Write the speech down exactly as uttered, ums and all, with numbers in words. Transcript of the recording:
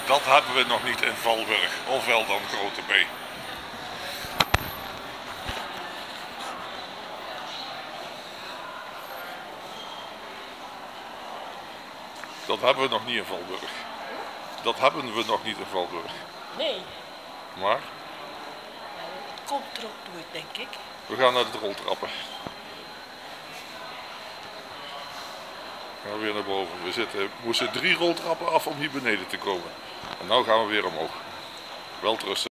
Dat hebben we nog niet in Valburg, ofwel dan Grote B. Dat hebben we nog niet in Valburg. Dat hebben we nog niet in Valburg. Nee. Maar? Het komt er ook nooit, denk ik. We gaan naar de roltrappen. We gaan weer naar boven. We zitten, moesten drie roltrappen af om hier beneden te komen. En nu gaan we weer omhoog. Welterusten.